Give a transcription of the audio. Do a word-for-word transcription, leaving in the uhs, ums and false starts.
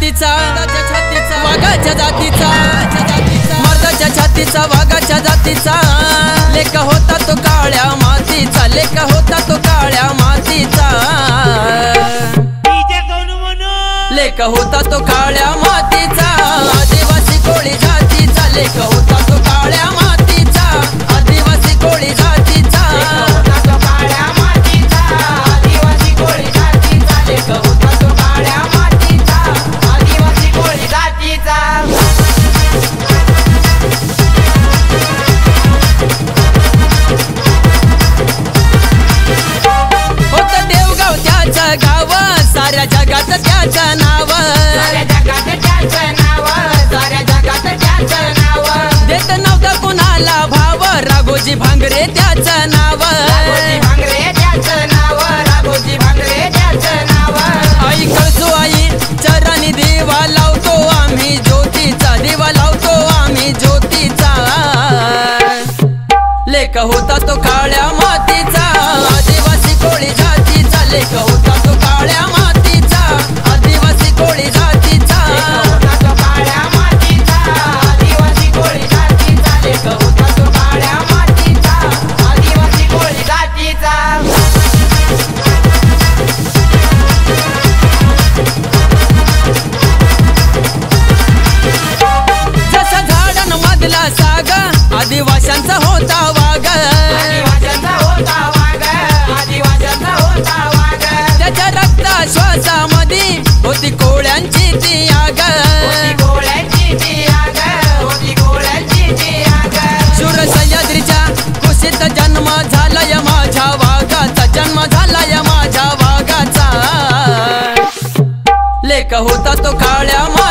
छातीचा वाघाच्या जातीचा मर्दाच्या छातीचा वाघाच्या जातीचा लेका होता तो काळ्या मातीचा लेका होता तो काळ्या मातीचा लेका होता तो काळ्या मातीचा आदिवासी कोळी जातीचा लेका होता तो काळ्या मातीचा आदिवासी कोळी जातीचा गाव साऱ्या जगात त्याचं नाव साऱ्या जगात त्याचं नाव साऱ्या जगात त्याचं नाव देत नव्हतं कुणाला भाव राघोजी भांगरे त्याचं नाव राघोजी भांगरे त्याचं नाव राघोजी भांगरे त्याचं नाव आई कळसू आई चरणी दिवा लावतो आम्ही ज्योतीचा दिवा लावतो आम्ही ज्योतीचा लेक होता तो काळ्या मातीचा आदिवासी कोळी जातीचा लेक होता तो काळ्या मातीचा आदिवासी कोळी जातीचा होता तो काळ्या मातीचा आदिवासी कोळी जातीचा लेक होता तो काळ्या मातीचा आदिवासी कोळी जातीचा जसा झाडान मधला साग आदिवाशांचा होता वाघ आदिवाशांचा होता वाघ आदिवाशांचा होता वाघ त्याच्या रक्ता श्वासामध्ये होती कोळ्यांची ती आग होती कोळ्यांची ती आग होती कोळ्यांची ती आग शूर सह्याद्रीच्या कुशीत जन्म झालाय माझ्या वाघाचा जन्म झालाय माझ्या वाघाचा लेक होता तो काळ्या